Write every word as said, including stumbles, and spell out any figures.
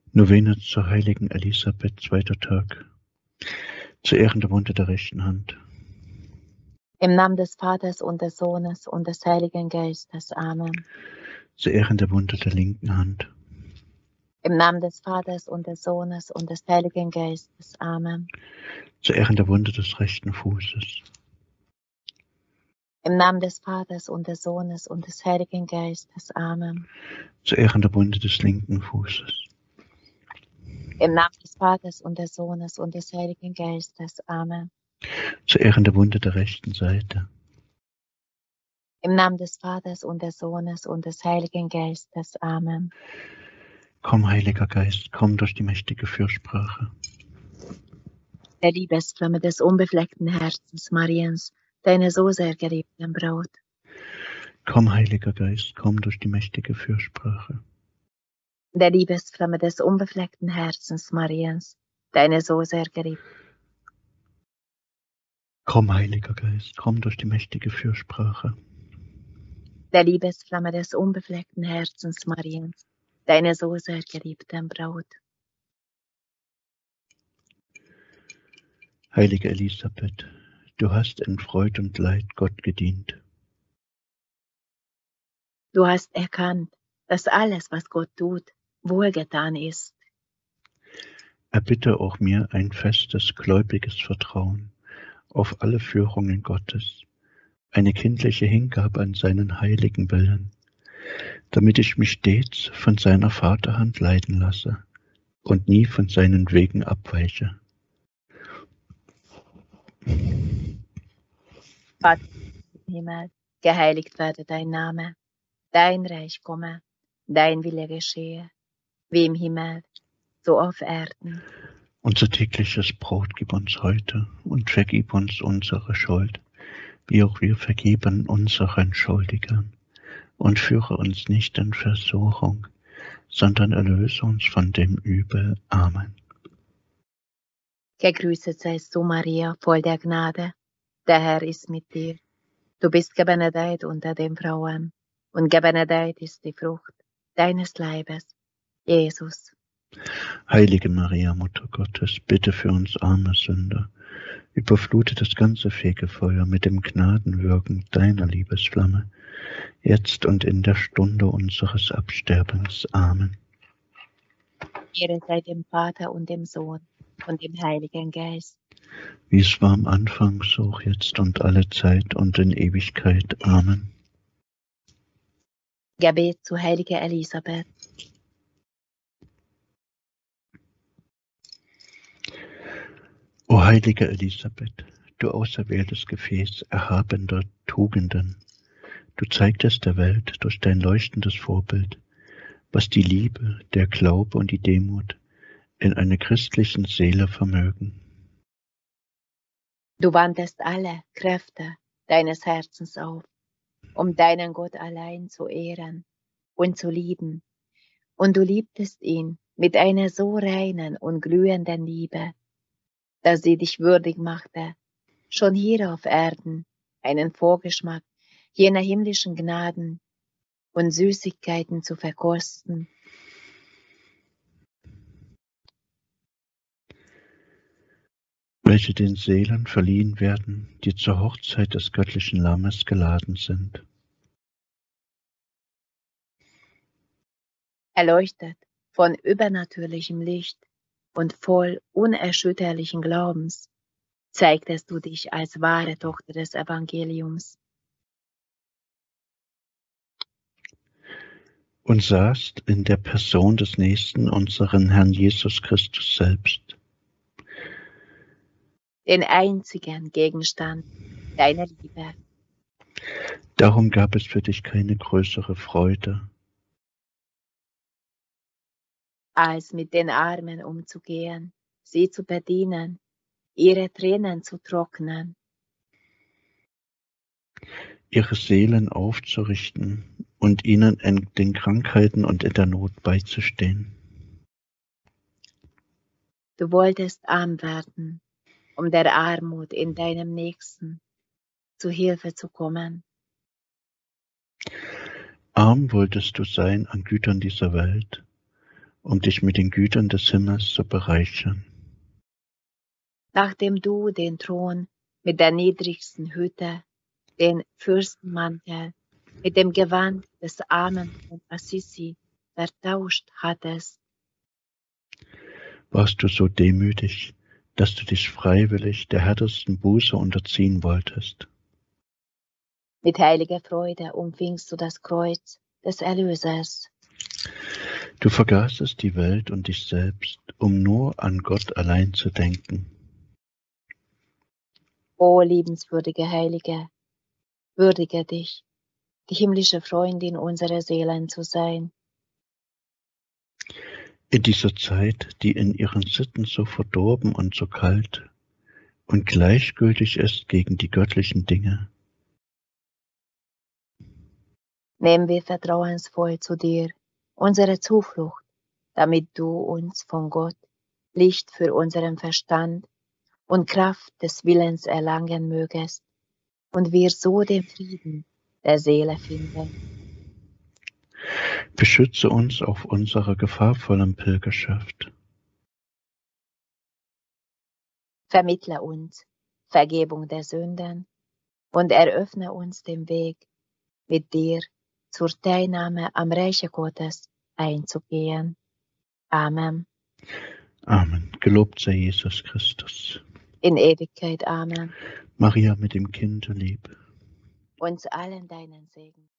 Novene zur heiligen Elisabeth, zweiter Tag. Zu Ehren der Wunde der rechten Hand. Im Namen des Vaters und des Sohnes und des Heiligen Geistes. Amen. Zu Ehren der Wunde der linken Hand. Im Namen des Vaters und des Sohnes und des Heiligen Geistes. Amen. Zu Ehren der Wunde des rechten Fußes. Im Namen des Vaters und des Sohnes und des Heiligen Geistes. Amen. Zu Ehren der Wunde des linken Fußes. Im Namen des Vaters und des Sohnes und des Heiligen Geistes. Amen. Zu Ehren der Wunde der rechten Seite. Im Namen des Vaters und des Sohnes und des Heiligen Geistes. Amen. Komm, Heiliger Geist, komm durch die mächtige Fürsprache. Der Liebesflamme des unbefleckten Herzens Mariens, deine so sehr geliebten Braut. Komm, Heiliger Geist, komm durch die mächtige Fürsprache. Der Liebesflamme des unbefleckten Herzens Mariens, deine so sehr geliebten. Komm, Heiliger Geist, komm durch die mächtige Fürsprache. Der Liebesflamme des unbefleckten Herzens Mariens, deine so sehr geliebten Braut. Heilige Elisabeth, du hast in Freud und Leid Gott gedient. Du hast erkannt, dass alles, was Gott tut, wohlgetan ist. Erbitte auch mir ein festes, gläubiges Vertrauen auf alle Führungen Gottes, eine kindliche Hingabe an seinen heiligen Willen, damit ich mich stets von seiner Vaterhand leiten lasse und nie von seinen Wegen abweiche. Vater im Himmel, geheiligt werde dein Name, dein Reich komme, dein Wille geschehe, wie im Himmel, so auf Erden. Unser tägliches Brot gib uns heute und vergib uns unsere Schuld, wie auch wir vergeben unseren Schuldigern. Und führe uns nicht in Versuchung, sondern erlöse uns von dem Übel. Amen. Gegrüßet seist du, Maria, voll der Gnade, der Herr ist mit dir. Du bist gebenedeit unter den Frauen, und gebenedeit ist die Frucht deines Leibes, Jesus. Heilige Maria, Mutter Gottes, bitte für uns arme Sünder, überflute das ganze Fegefeuer mit dem Gnadenwirken deiner Liebesflamme, jetzt und in der Stunde unseres Absterbens. Amen. Ehre sei dem Vater und dem Sohn und dem Heiligen Geist. Wie es war am Anfang, so auch jetzt und alle Zeit und in Ewigkeit. Amen. Gebet zu heiliger Elisabeth. O heilige Elisabeth, du auserwähltes Gefäß erhabender Tugenden, du zeigtest der Welt durch dein leuchtendes Vorbild, was die Liebe, der Glaube und die Demut in einer christlichen Seele vermögen. Du wandtest alle Kräfte deines Herzens auf, um deinen Gott allein zu ehren und zu lieben. Und du liebtest ihn mit einer so reinen und glühenden Liebe, dass sie dich würdig machte, schon hier auf Erden einen Vorgeschmack jener himmlischen Gnaden und Süßigkeiten zu verkosten. Welche den Seelen verliehen werden, die zur Hochzeit des göttlichen Lammes geladen sind. Erleuchtet von übernatürlichem Licht und voll unerschütterlichen Glaubens, zeigtest du dich als wahre Tochter des Evangeliums. Und sahst in der Person des Nächsten unseren Herrn Jesus Christus selbst. Den einzigen Gegenstand deiner Liebe. Darum gab es für dich keine größere Freude, als mit den Armen umzugehen, sie zu bedienen, ihre Tränen zu trocknen, ihre Seelen aufzurichten und ihnen in den Krankheiten und in der Not beizustehen. Du wolltest arm werden, um der Armut in deinem Nächsten zu Hilfe zu kommen. Arm wolltest du sein an Gütern dieser Welt um dich mit den Gütern des Himmels zu bereichern. Nachdem du den Thron mit der niedrigsten Hütte, den Fürstenmantel mit dem Gewand des Armen von Assisi vertauscht hattest, Warst du so demütig, dass du dich freiwillig der härtesten Buße unterziehen wolltest. mit heiliger Freude umfingst du das Kreuz des Erlösers. Du vergaßest die Welt und dich selbst, um nur an Gott allein zu denken. O liebenswürdige Heilige, würdige dich, die himmlische Freundin unserer Seelen zu sein. In dieser Zeit, die in ihren Sitten so verdorben und so kalt und gleichgültig ist gegen die göttlichen Dinge, Nehmen wir vertrauensvoll zu dir unsere Zuflucht, damit du uns von Gott Licht für unseren Verstand und Kraft des Willens erlangen mögest und wir so den Frieden der Seele finden. beschütze uns auf unserer gefahrvollen Pilgerschaft. Vermittle uns Vergebung der Sünden und eröffne uns den Weg, mit dir zur Teilnahme am Reiche Gottes einzugehen. Amen. Amen. Gelobt sei Jesus Christus. In Ewigkeit. Amen. Maria mit dem Kinde lieb. Uns allen deinen Segen.